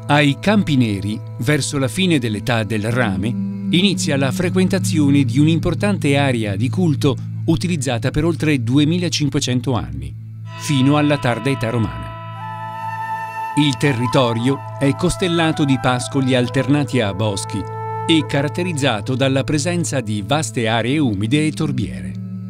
Ai Campi Neri, verso la fine dell'età del rame, inizia la frequentazione di un'importante area di culto utilizzata per oltre 2500 anni, fino alla tarda età romana. Il territorio è costellato di pascoli alternati a boschi e caratterizzato dalla presenza di vaste aree umide e torbiere.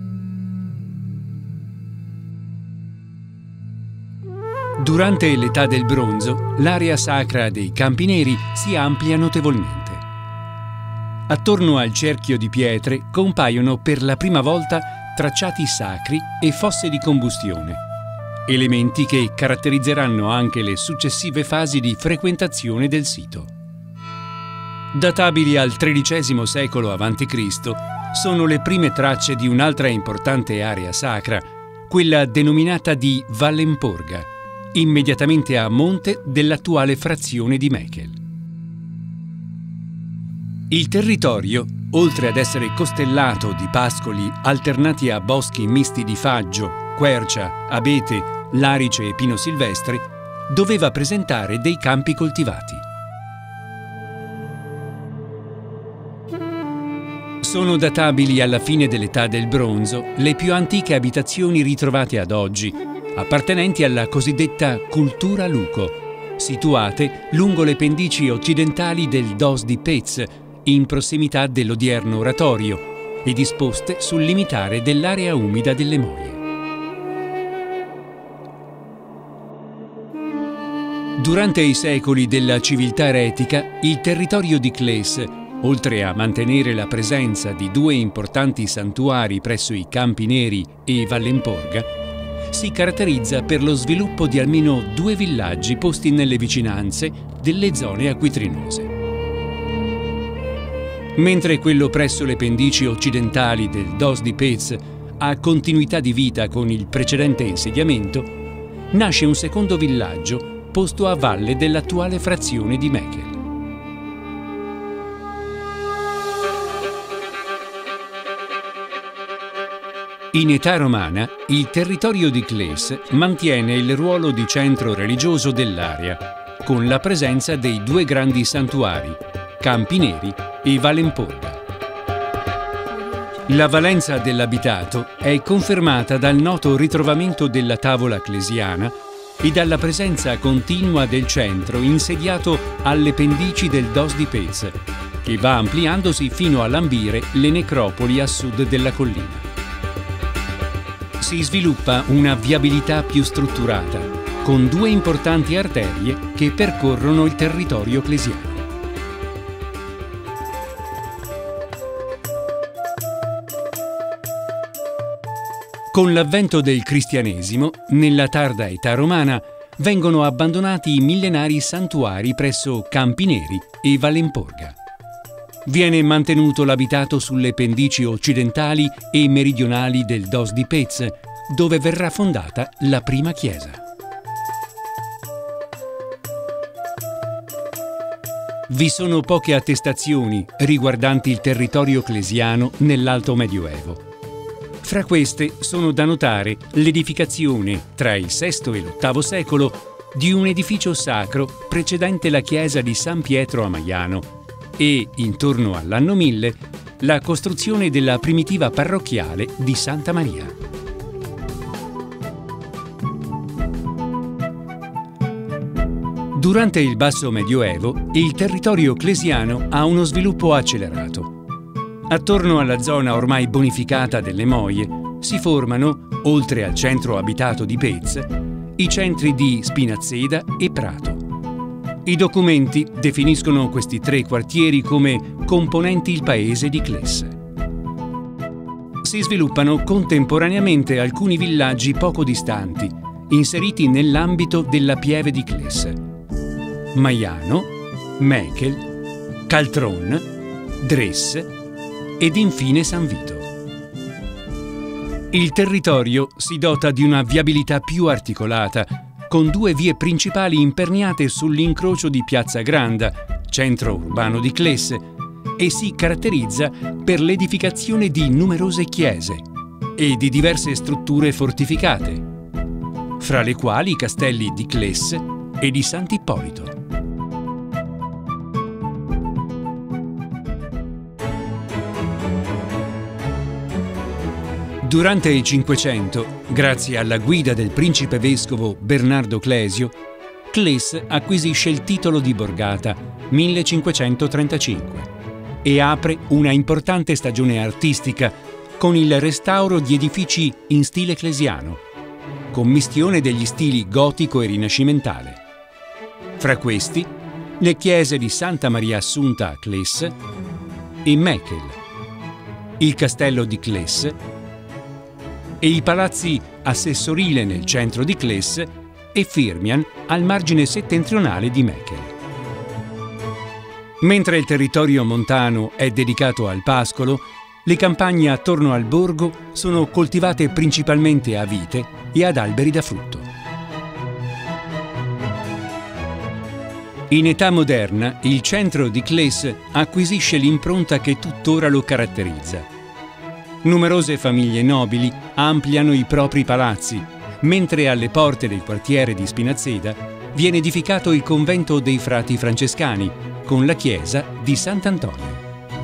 Durante l'età del bronzo, l'area sacra dei Campi Neri si amplia notevolmente. Attorno al cerchio di pietre compaiono per la prima volta tracciati sacri e fosse di combustione, elementi che caratterizzeranno anche le successive fasi di frequentazione del sito. Databili al XIII secolo a.C., sono le prime tracce di un'altra importante area sacra, quella denominata di Vallemporga, immediatamente a monte dell'attuale frazione di Mechel. Il territorio, oltre ad essere costellato di pascoli alternati a boschi misti di faggio, quercia, abete, larice e pino silvestre, doveva presentare dei campi coltivati. Sono databili alla fine dell'età del bronzo le più antiche abitazioni ritrovate ad oggi, appartenenti alla cosiddetta cultura Luco, situate lungo le pendici occidentali del Dos di Pez, in prossimità dell'odierno oratorio, e disposte sul limitare dell'area umida delle Moie. Durante i secoli della civiltà eretica, il territorio di Cles, oltre a mantenere la presenza di due importanti santuari presso i Campi Neri e Vallemporga, si caratterizza per lo sviluppo di almeno 2 villaggi posti nelle vicinanze delle zone acquitrinose. Mentre quello presso le pendici occidentali del Dos di Pez ha continuità di vita con il precedente insediamento, nasce un secondo villaggio posto a valle dell'attuale frazione di Mechel. In età romana, il territorio di Cles mantiene il ruolo di centro religioso dell'area, con la presenza dei 2 grandi santuari, Campi Neri e Vallemporga. La valenza dell'abitato è confermata dal noto ritrovamento della tavola clesiana e dalla presenza continua del centro insediato alle pendici del Dos di Pez, che va ampliandosi fino a lambire le necropoli a sud della collina. Si sviluppa una viabilità più strutturata, con 2 importanti arterie che percorrono il territorio clesiano. Con l'avvento del cristianesimo, nella tarda età romana, vengono abbandonati i millenari santuari presso Campi Neri e Vallemporga. Viene mantenuto l'abitato sulle pendici occidentali e meridionali del Dos di Pez, dove verrà fondata la prima chiesa. Vi sono poche attestazioni riguardanti il territorio clesiano nell'Alto Medioevo. Fra queste sono da notare l'edificazione, tra il VI e l'VIII secolo, di un edificio sacro precedente la chiesa di San Pietro a Maiano, e, intorno all'anno 1000, la costruzione della primitiva parrocchiale di Santa Maria. Durante il Basso Medioevo, il territorio clesiano ha uno sviluppo accelerato. Attorno alla zona ormai bonificata delle Moie si formano, oltre al centro abitato di Pez, i centri di Spinazzeda e Prato. I documenti definiscono questi 3 quartieri come componenti il paese di Cles. Si sviluppano contemporaneamente alcuni villaggi poco distanti, inseriti nell'ambito della pieve di Cles: Maiano, Mechel, Caltron, Dres ed infine San Vito. Il territorio si dota di una viabilità più articolata, con 2 vie principali imperniate sull'incrocio di Piazza Granda, centro urbano di Cles, e si caratterizza per l'edificazione di numerose chiese e di diverse strutture fortificate, fra le quali i castelli di Cles e di Sant'Ippolito. Durante il Cinquecento, grazie alla guida del principe vescovo Bernardo Clesio, Cles acquisisce il titolo di borgata 1535 e apre una importante stagione artistica con il restauro di edifici in stile clesiano, commistione degli stili gotico e rinascimentale. Fra questi, le chiese di Santa Maria Assunta a Cles e Mechel, il castello di Cles e i palazzi Assessorile nel centro di Cles e Firmian al margine settentrionale di Mechel. Mentre il territorio montano è dedicato al pascolo, le campagne attorno al borgo sono coltivate principalmente a vite e ad alberi da frutto. In età moderna, il centro di Cles acquisisce l'impronta che tuttora lo caratterizza. Numerose famiglie nobili ampliano i propri palazzi, mentre alle porte del quartiere di Spinazzeda viene edificato il convento dei frati francescani, con la chiesa di Sant'Antonio.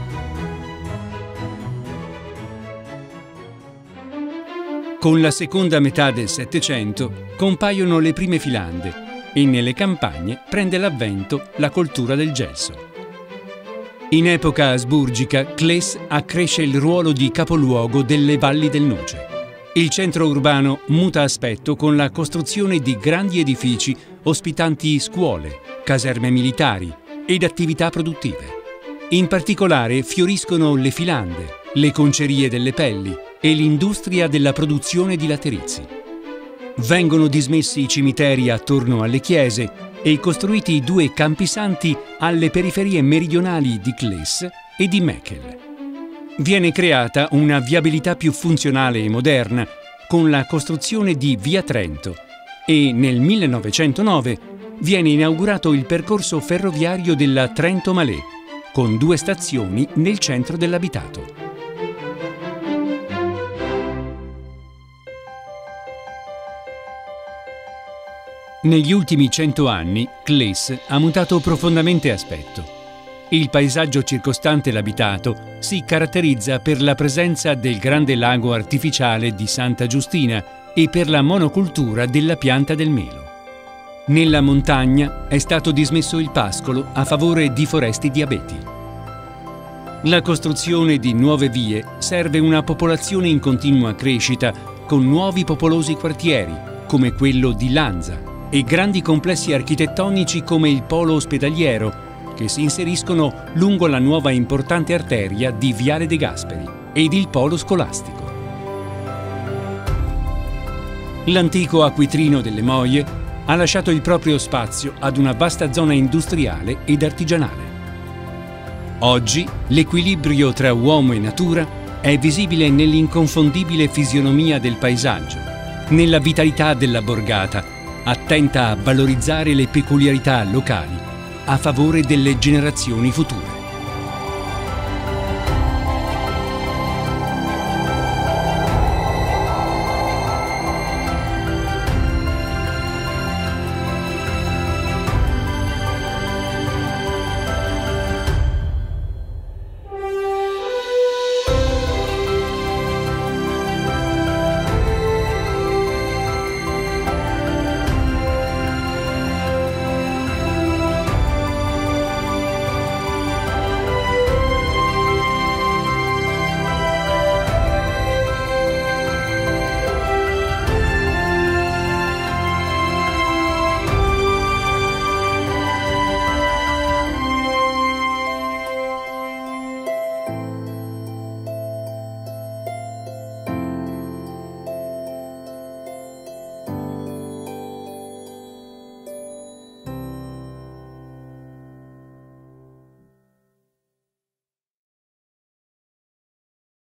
Con la seconda metà del Settecento compaiono le prime filande e nelle campagne prende l'avvento la coltura del gelso. In epoca asburgica, Cles accresce il ruolo di capoluogo delle valli del Noce. Il centro urbano muta aspetto con la costruzione di grandi edifici ospitanti scuole, caserme militari ed attività produttive. In particolare fioriscono le filande, le concerie delle pelli e l'industria della produzione di laterizi. Vengono dismessi i cimiteri attorno alle chiese e costruiti 2 campisanti alle periferie meridionali di Cles e di Mechel. Viene creata una viabilità più funzionale e moderna con la costruzione di Via Trento e nel 1909 viene inaugurato il percorso ferroviario della Trento-Malé, con 2 stazioni nel centro dell'abitato. Negli ultimi 100 anni, Cles ha mutato profondamente aspetto. Il paesaggio circostante l'abitato si caratterizza per la presenza del grande lago artificiale di Santa Giustina e per la monocultura della pianta del melo. Nella montagna è stato dismesso il pascolo a favore di foreste di abeti. La costruzione di nuove vie serve una popolazione in continua crescita con nuovi popolosi quartieri, come quello di Lanza, e grandi complessi architettonici come il polo ospedaliero, che si inseriscono lungo la nuova importante arteria di Viale De Gasperi, ed il polo scolastico. L'antico acquitrino delle Moie ha lasciato il proprio spazio ad una vasta zona industriale ed artigianale. Oggi l'equilibrio tra uomo e natura è visibile nell'inconfondibile fisionomia del paesaggio, nella vitalità della borgata, attenta a valorizzare le peculiarità locali a favore delle generazioni future.